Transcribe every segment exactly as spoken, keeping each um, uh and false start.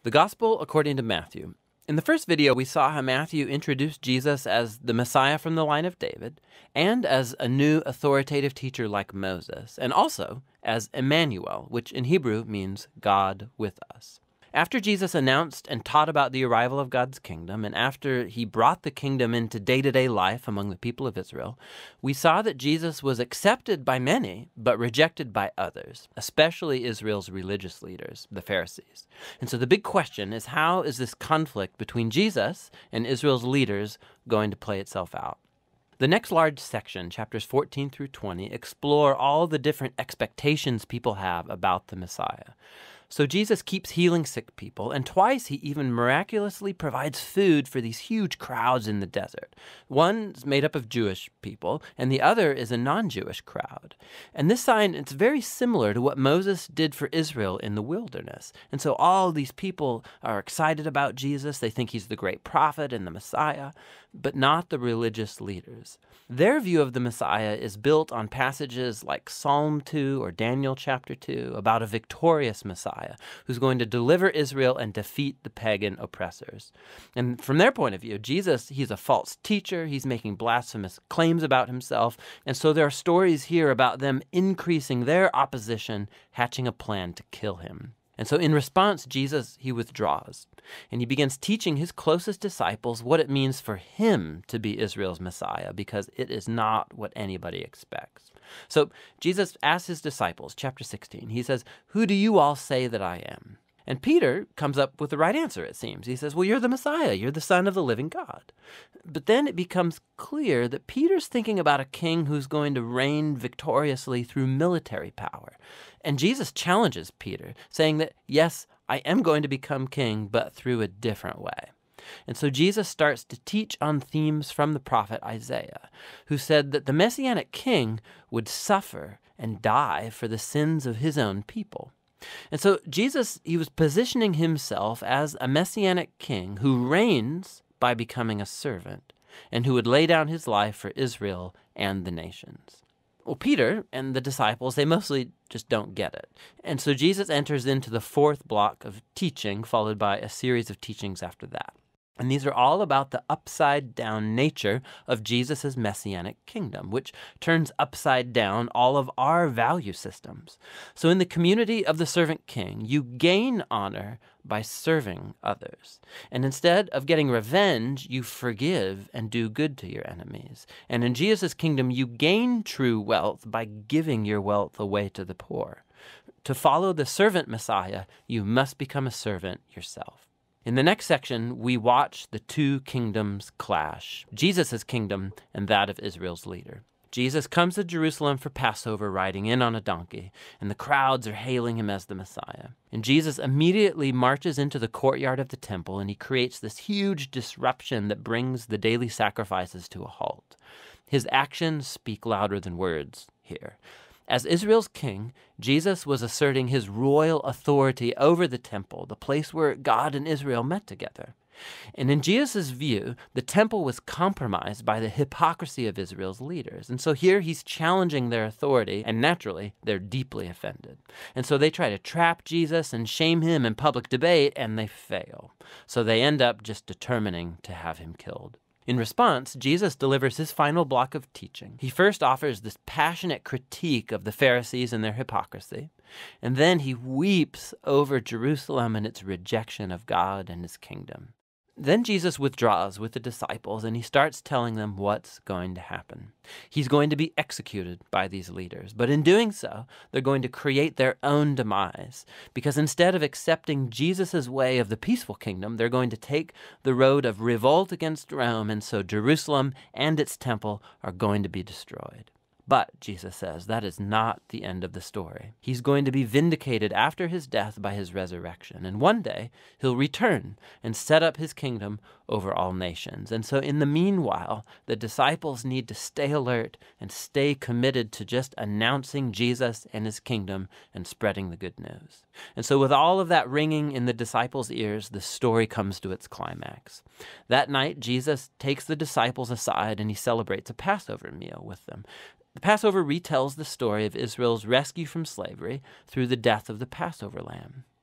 The Gospel according to Matthew. In the first video, we saw how Matthew introduced Jesus as the Messiah from the line of David, and as a new authoritative teacher like Moses, and also as Emmanuel, which in Hebrew means God with us. After Jesus announced and taught about the arrival of God's kingdom, and after he brought the kingdom into day-to-day life among the people of Israel, we saw that Jesus was accepted by many, but rejected by others, especially Israel's religious leaders, the Pharisees. And so the big question is, how is this conflict between Jesus and Israel's leaders going to play itself out? The next large section, chapters fourteen through twenty, explore all the different expectations people have about the Messiah. So Jesus keeps healing sick people, and twice he even miraculously provides food for these huge crowds in the desert. One's made up of Jewish people, and the other is a non-Jewish crowd. And this sign, it's very similar to what Moses did for Israel in the wilderness. And so all these people are excited about Jesus. They think he's the great prophet and the Messiah, but not the religious leaders. Their view of the Messiah is built on passages like Psalm two or Daniel chapter two about a victorious Messiah who's going to deliver Israel and defeat the pagan oppressors. And from their point of view, Jesus, he's a false teacher. He's making blasphemous claims about himself. And so there are stories here about them increasing their opposition, hatching a plan to kill him. And so in response, Jesus, he withdraws, and he begins teaching his closest disciples what it means for him to be Israel's Messiah, because it is not what anybody expects. So Jesus asks his disciples, chapter sixteen, he says, "Who do you all say that I am?" And Peter comes up with the right answer, it seems. He says, well, you're the Messiah. You're the Son of the living God. But then it becomes clear that Peter's thinking about a king who's going to reign victoriously through military power. And Jesus challenges Peter, saying that, yes, I am going to become king, but through a different way. And so Jesus starts to teach on themes from the prophet Isaiah, who said that the Messianic king would suffer and die for the sins of his own people. And so Jesus, he was positioning himself as a messianic king who reigns by becoming a servant and who would lay down his life for Israel and the nations. Well, Peter and the disciples, they mostly just don't get it. And so Jesus enters into the fourth block of teaching, followed by a series of teachings after that. And these are all about the upside-down nature of Jesus' messianic kingdom, which turns upside down all of our value systems. So in the community of the servant king, you gain honor by serving others. And instead of getting revenge, you forgive and do good to your enemies. And in Jesus' kingdom, you gain true wealth by giving your wealth away to the poor. To follow the servant Messiah, you must become a servant yourself. In the next section, we watch the two kingdoms clash, Jesus' kingdom and that of Israel's leader. Jesus comes to Jerusalem for Passover riding in on a donkey, and the crowds are hailing him as the Messiah. And Jesus immediately marches into the courtyard of the temple, and he creates this huge disruption that brings the daily sacrifices to a halt. His actions speak louder than words here. As Israel's king, Jesus was asserting his royal authority over the temple, the place where God and Israel met together. And in Jesus' view, the temple was compromised by the hypocrisy of Israel's leaders. And so here he's challenging their authority, and naturally, they're deeply offended. And so they try to trap Jesus and shame him in public debate, and they fail. So they end up just determining to have him killed. In response, Jesus delivers his final block of teaching. He first offers this passionate critique of the Pharisees and their hypocrisy, and then he weeps over Jerusalem and its rejection of God and his kingdom. Then Jesus withdraws with the disciples, and he starts telling them what's going to happen. He's going to be executed by these leaders, but in doing so, they're going to create their own demise, because instead of accepting Jesus' way of the peaceful kingdom, they're going to take the road of revolt against Rome, and so Jerusalem and its temple are going to be destroyed. But, Jesus says, that is not the end of the story. He's going to be vindicated after his death by his resurrection. And one day, he'll return and set up his kingdom over all nations. And so in the meanwhile, the disciples need to stay alert and stay committed to just announcing Jesus and his kingdom and spreading the good news. And so with all of that ringing in the disciples' ears, the story comes to its climax. That night, Jesus takes the disciples aside and he celebrates a Passover meal with them. The Passover retells the story of Israel's rescue from slavery through the death of the Passover lamb.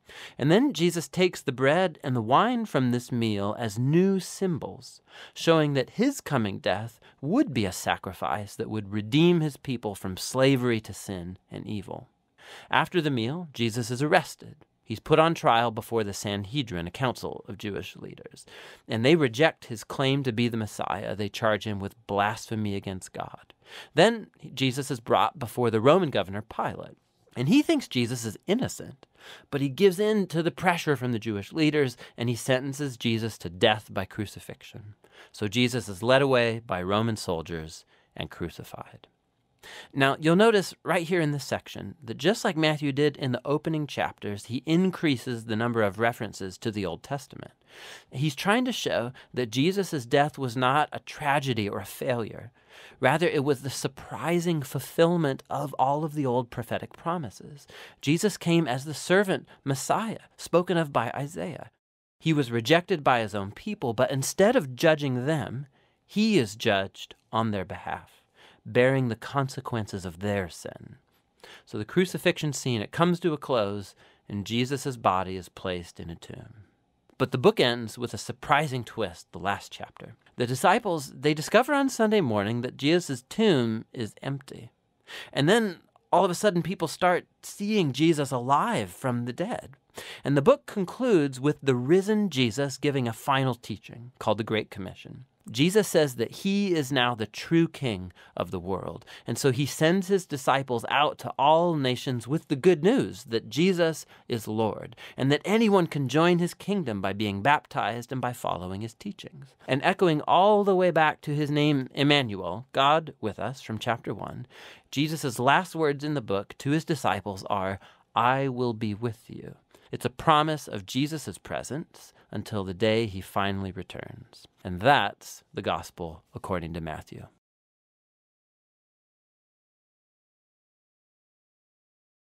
And then Jesus takes the bread and the wine from this meal as new symbols, showing that his coming death would be a sacrifice that would redeem his people from slavery to sin and evil. After the meal, Jesus is arrested. He's put on trial before the Sanhedrin, a council of Jewish leaders, and they reject his claim to be the Messiah. They charge him with blasphemy against God. Then Jesus is brought before the Roman governor Pilate, and he thinks Jesus is innocent, but he gives in to the pressure from the Jewish leaders, and he sentences Jesus to death by crucifixion. So Jesus is led away by Roman soldiers and crucified. Now, you'll notice right here in this section that just like Matthew did in the opening chapters, he increases the number of references to the Old Testament. He's trying to show that Jesus' death was not a tragedy or a failure. Rather, it was the surprising fulfillment of all of the old prophetic promises. Jesus came as the servant Messiah, spoken of by Isaiah. He was rejected by his own people, but instead of judging them, he is judged on their behalf, bearing the consequences of their sin. So the crucifixion scene, it comes to a close, and Jesus' body is placed in a tomb. But the book ends with a surprising twist, the last chapter. The disciples, they discover on Sunday morning that Jesus' tomb is empty. And then all of a sudden people start seeing Jesus alive from the dead. And the book concludes with the risen Jesus giving a final teaching called the Great Commission. Jesus says that he is now the true king of the world. And so he sends his disciples out to all nations with the good news that Jesus is Lord and that anyone can join his kingdom by being baptized and by following his teachings. And echoing all the way back to his name Emmanuel, God with us, from chapter one, Jesus' last words in the book to his disciples are, "I will be with you." It's a promise of Jesus' presence until the day he finally returns. And that's the gospel according to Matthew.